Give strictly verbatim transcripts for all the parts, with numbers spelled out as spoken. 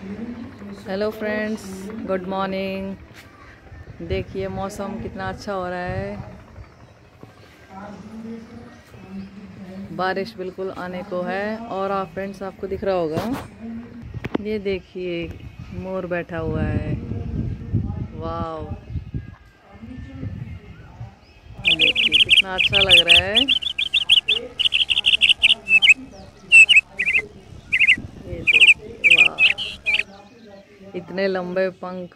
Hello friends, good morning. देखिए मौसम कितना अच्छा हो रहा है, बारिश बिल्कुल आने को है। और आप फ्रेंड्स, आपको दिख रहा होगा, ये देखिए मोर बैठा हुआ है। वाव, देखिए कितना अच्छा लग रहा है। ये देखिए, वाह, इतने लंबे पंख।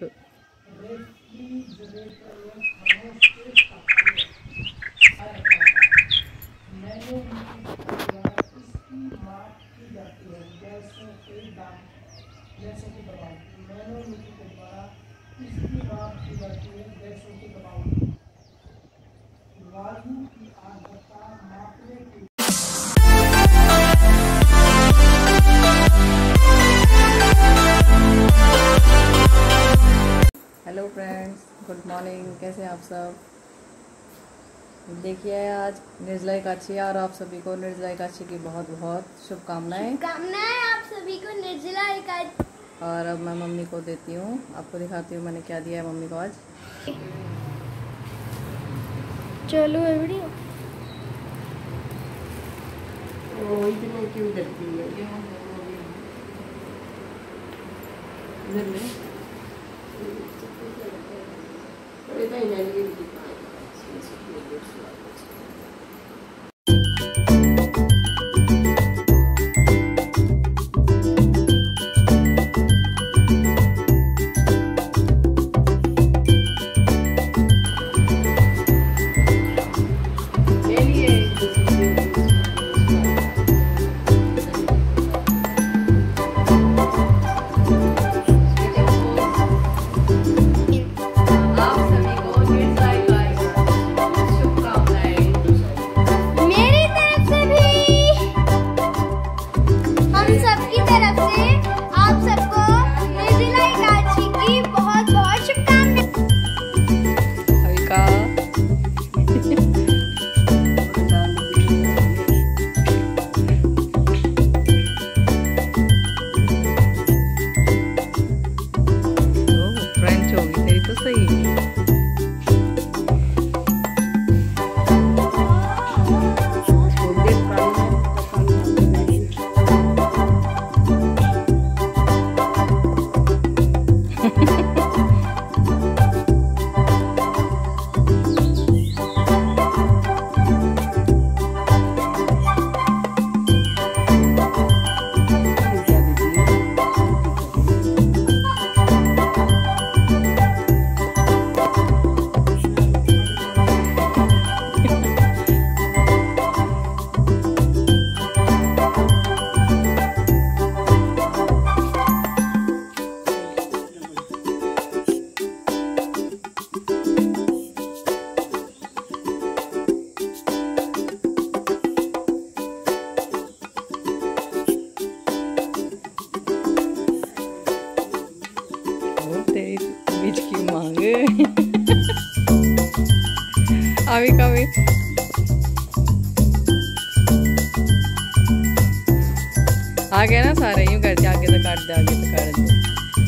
Hello friends, good morning. कैसे हैं आप सब? देखिए आज निर्जला एकादशी है और आप सभी को निर्जला एकादशी की बहुत बहुत शुभकामनाएं। शुभकामनाएं आप सभी को निर्जला एकादशी। और अब मैं मम्मी को देती हूँ, आपको दिखाती हूँ मैंने क्या दिया है मम्मी को आज। चलो वीडियो ओ इतना क्यों करती है ये इधर में बड़े भाई ने ये भी बीच की मांग अभी कभी आ गया ना सारे, यूं करते आगे तो काट दे, आगे तो काट दे।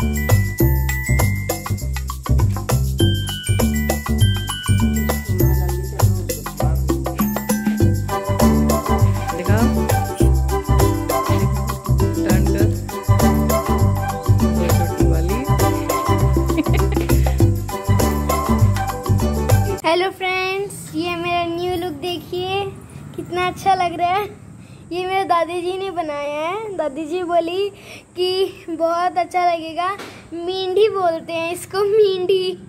हेलो फ्रेंड्स, ये मेरा न्यू लुक देखिए कितना अच्छा लग रहा है। ये मेरे दादी जी ने बनाया है। दादी जी बोली कि बहुत अच्छा लगेगा। मींढी बोलते हैं इसको, मींढी।